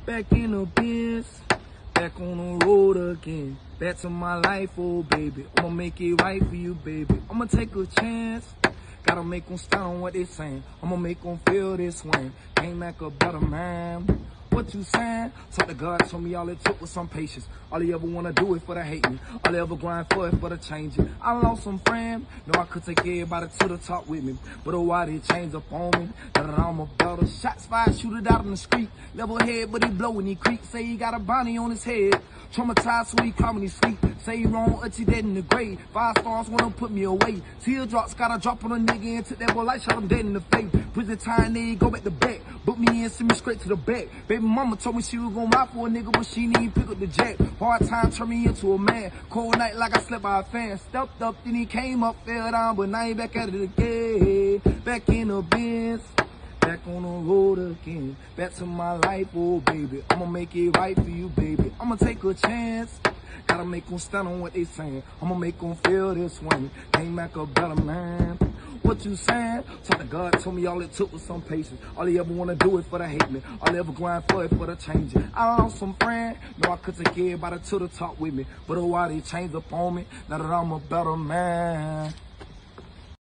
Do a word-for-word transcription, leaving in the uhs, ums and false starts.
Back in the biz, back on the road again. Back to my life, oh baby. I'ma make it right for you, baby. I'ma take a chance. Gotta make them stand on what they saying. I'ma make them feel this way. Ain't like a better man. What you saying? Talk to God, told me all it took was some patience. All he ever wanna do is for the hate me. All he ever grind for is for the change it. I lost some friends. Know I could take everybody to the top with me. But oh, why they change up on me? That I'm a better. Shots fired, shoot it out in the street. Level head, but he blow when he creep. Say he got a bounty on his head. Traumatized, so he call when he sleep. Say he wrong, until dead in the grave. Five stars wanna put me away. Teardrops gotta drop on a nigga and took that boy light, shot him dead in the face. Prison time, they go back to back. Book me in, send me straight to the back. Baby mama told me she was gon' ride for a nigga, but she didn't pick up the jack. Hard time turned me into a man. Cold night like I slept by a fan. Stepped up, then he came up, fell down, but now he back at it again. Back in the Benz. Back on the road again. Back to my life, oh baby. I'ma make it right for you, baby. I'ma take a chance. Gotta make them stand on what they saying. I'ma make them feel this way. Ain't like a better man. What you saying? Talk to God, told me all it took was some patience. All he ever wanna do is for the hate me. All he ever grind for is for the change it. I lost some friends. Know I could take everybody to the top with me. But oh, why they changed up on me? Now that I'm a better man.